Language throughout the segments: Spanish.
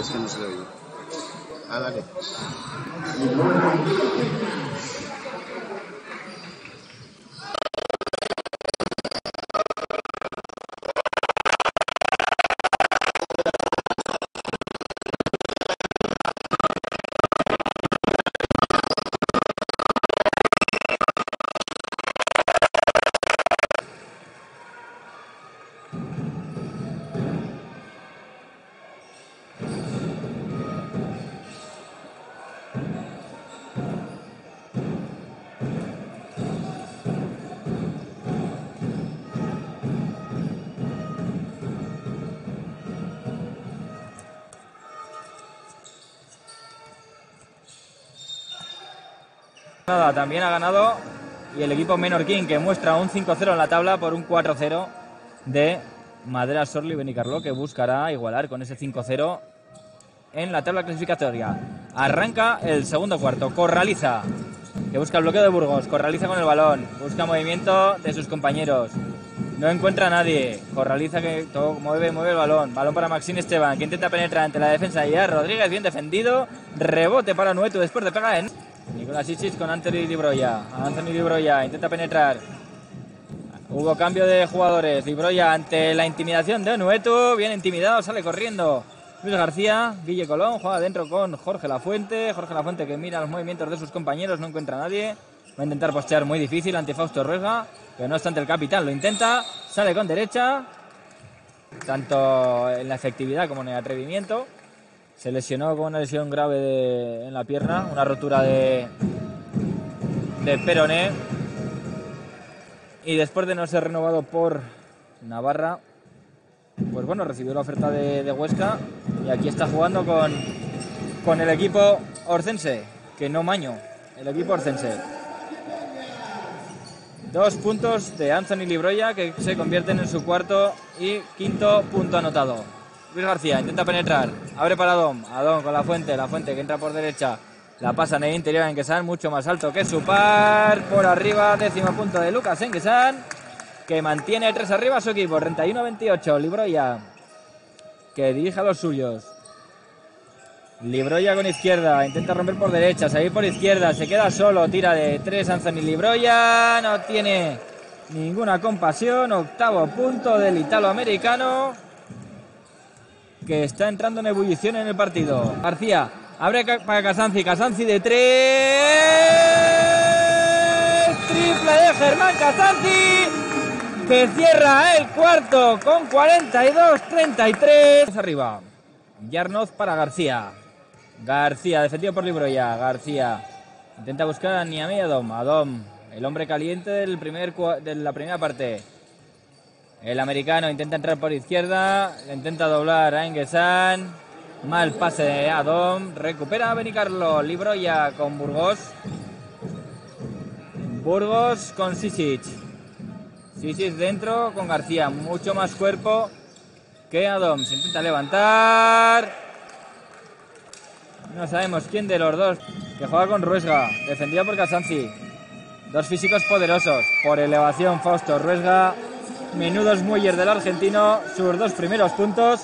es que no se le oye. Ah, dale. También ha ganado y el equipo menorquín, que muestra un 5-0 en la tabla por un 4-0 de Madera Sorli Benicarló, que buscará igualar con ese 5-0 en la tabla clasificatoria. Arranca el segundo cuarto. Corraliza, que busca el bloqueo de Burgos. Corraliza con el balón, busca movimiento de sus compañeros, no encuentra a nadie. Corraliza, que todo mueve el balón. Balón para Maxine Esteban, que intenta penetrar ante la defensa de Gerard Rodríguez. Bien defendido. Rebote para Nuetu después de pegar en Nicolás Ichich con Anthony Libroya. Anthony Libroya intenta penetrar. Hubo cambio de jugadores. Libroya ante la intimidación de Nuetu. Bien intimidado, sale corriendo Luis García. Guille Colón juega dentro con Jorge Lafuente. Jorge Lafuente, que mira los movimientos de sus compañeros, no encuentra a nadie. Va a intentar postear muy difícil ante Fausto Ruesga, pero no obstante el capitán lo intenta. Sale con derecha, tanto en la efectividad como en el atrevimiento. Se lesionó con una lesión grave en la pierna, una rotura de peroné. Y después de no ser renovado por Navarra, pues bueno, recibió la oferta de Huesca y aquí está jugando con el equipo orcense, que no maño, el equipo orcense. 2 puntos de Anthony Libroya, que se convierten en su cuarto y quinto punto anotado. Luis García intenta penetrar, abre para Adón con la fuente que entra por derecha, la pasa en el interior. Enguesán, mucho más alto que su par, por arriba, 10º punto de Lucas Enguesán, que mantiene 3 arriba a su equipo, 31-28. Libroya, que dirige a los suyos. Libroya con izquierda, intenta romper por derecha, salir por izquierda, se queda solo, tira de 3 Anthony Libroya, no tiene ninguna compasión. 8º punto del italoamericano, que está entrando en ebullición en el partido. García abre para Casanzi, Casanzi de 3, triple de Germán Casanzi, que cierra el cuarto con 42-33. Arriba, Yarnoz para García. García, defendido por Libroya. García intenta buscar a Niamey Adom. Adom, el hombre caliente de la primera parte. El americano intenta entrar por izquierda, intenta doblar a Enguesán. Mal pase de Adom, recupera a Benicarló. Libroya con Burgos. Burgos con Sisic. Sisic dentro con García, mucho más cuerpo que Adom. Se intenta levantar. No sabemos quién de los dos, que juega con Ruesga, defendido por Casanzi. 2 físicos poderosos, por elevación Fausto Ruesga. Menudos muelles del argentino, sus 2 primeros puntos.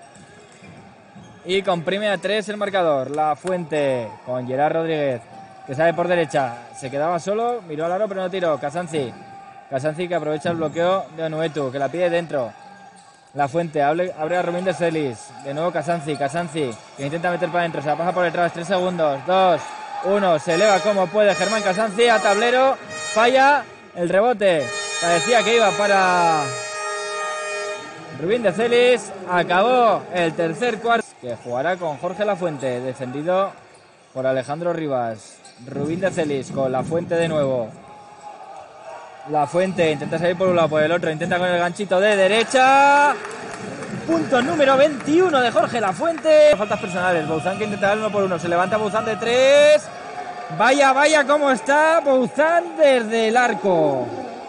Y comprime a 3 el marcador. La Fuente con Gerard Rodríguez, que sale por derecha. Se quedaba solo, miró al aro pero no tiró. Casanzi, que aprovecha el bloqueo de Onuetu, que la pide dentro. La Fuente abre a Rubén de Celis. De nuevo Casanzi, que intenta meter para adentro. Se la pasa por detrás, 3 segundos. 2, 1, se eleva como puede Germán Casanzi a tablero. Falla el rebote. Parecía que iba para Rubén de Celis. Acabó el tercer cuarto, que jugará con Jorge Lafuente, defendido por Alejandro Rivas. Rubén de Celis con La Fuente de nuevo. La Fuente intenta salir por un lado, por el otro, intenta con el ganchito de derecha. Punto número 21 de Jorge Lafuente. Faltas personales, Bouzán, que intenta dar 1 por 1. Se levanta Bouzán de 3. Vaya cómo está Bouzán desde el arco.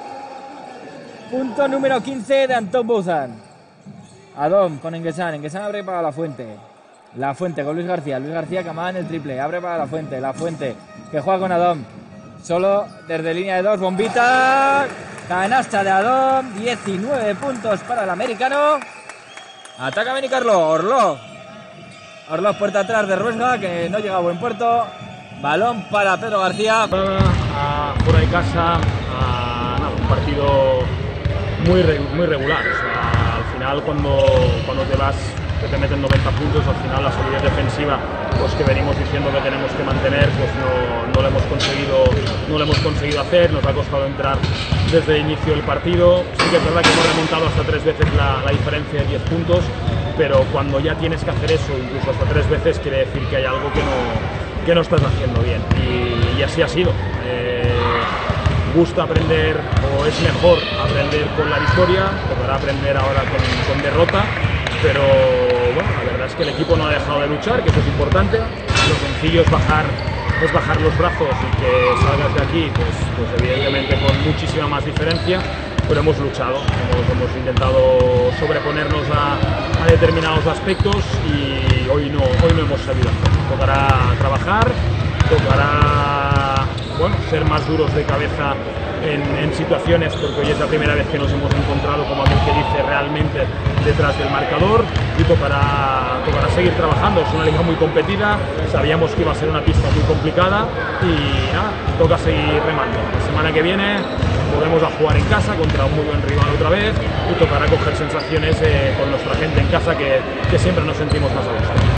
Punto número 15 de Antón Bouzán. Adom con Enguesán abre para La Fuente. La Fuente con Luis García que amaba en el triple, abre para La Fuente que juega con Adom. Solo desde línea de 2, bombita, canasta de Adom, 19 puntos para el americano. Ataca Benicarló, Orlov Orlov puerta atrás de Ruesga, que no llega a buen puerto. Balón para Pedro García. Fuera de casa, un partido muy regular. O sea, al final cuando te vas, que te meten 90 puntos, al final la solidez defensiva, pues que venimos diciendo que tenemos que mantener, pues no lo hemos conseguido hacer. Nos ha costado entrar desde el inicio del partido. Sí que es verdad que hemos remontado hasta 3 veces la diferencia de 10 puntos, pero cuando ya tienes que hacer eso, incluso hasta 3 veces, quiere decir que hay algo que no estás haciendo bien. Y así ha sido. Gusta aprender, o es mejor aprender con la victoria, tocará aprender ahora con derrota, pero bueno, la verdad es que el equipo no ha dejado de luchar, que eso es importante. Lo sencillo es bajar los brazos y que salgas de aquí, pues evidentemente con muchísima más diferencia, pero hemos luchado, hemos intentado sobreponernos a determinados aspectos y hoy no hemos sabido hacer. Tocará trabajar, tocará ser más duros de cabeza en situaciones, porque hoy es la primera vez que nos hemos encontrado, como aquel que dice, realmente detrás del marcador, y tocará seguir trabajando. Es una liga muy competida, sabíamos que iba a ser una pista muy complicada y nada, toca seguir remando. La semana que viene volvemos a jugar en casa contra un muy buen rival otra vez y tocará coger sensaciones con nuestra gente en casa, que siempre nos sentimos más a gusto.